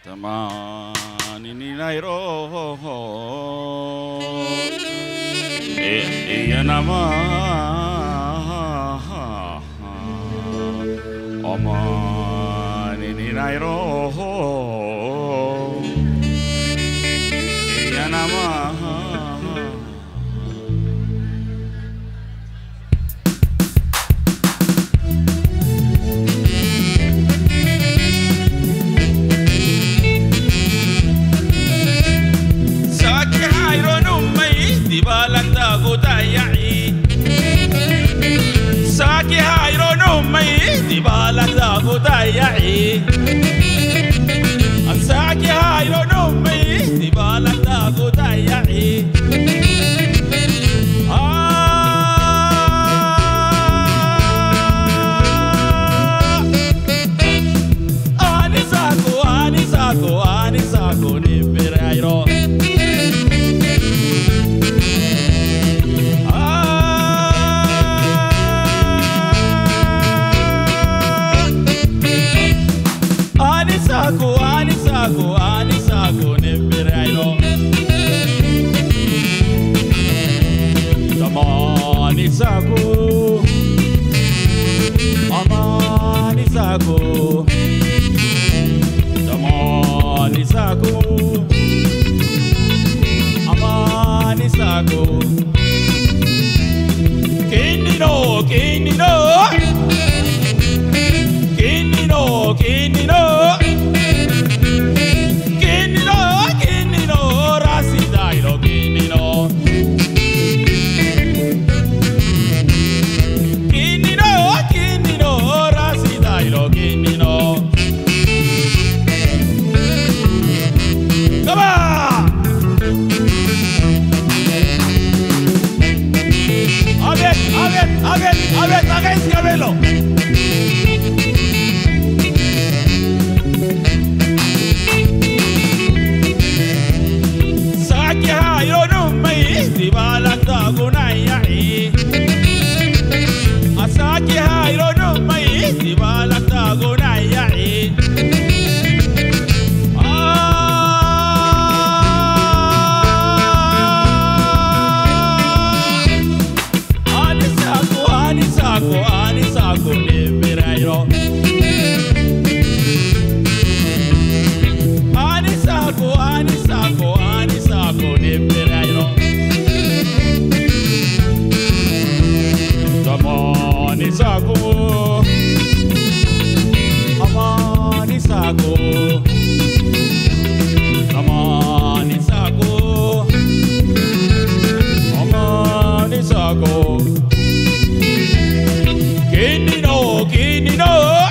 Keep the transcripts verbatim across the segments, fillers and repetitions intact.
Tamani ni nairo e yanama Omani ni nairo e yanama balak dago taya'i Saki hayro numay di balak dago taya'i Saki hayro numay di balak dago taya'i Ani sako ani sako ani sako ni perayro Sago, ani sago, ani sago, neberairo. Tamani sago, amani sago, tamani sago, amani sago. Kinino, kinino, kinino, kinino. A ver, a ver, haga ese cabello. Saki hayro numay di balak dago naya'i Asaki hayro numay di balak dago naya'i Sago, ani sago, neberairo. Ani sago, ani sago, ani sago, neberairo. Tamani sago, amani sago, tamani sago, amani sago. Kinino, kinino,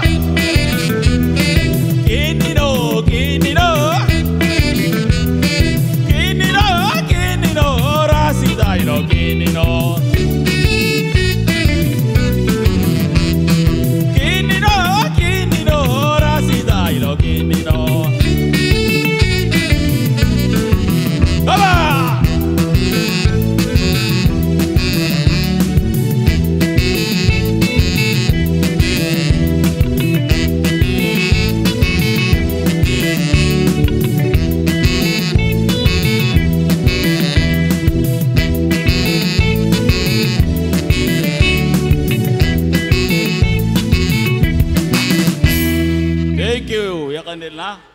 kinino, kinino, kinino, kinino, rasidairo, kinino, kinino, kinino, rasidairo, kinino. Baba! Thank you, ya kanila.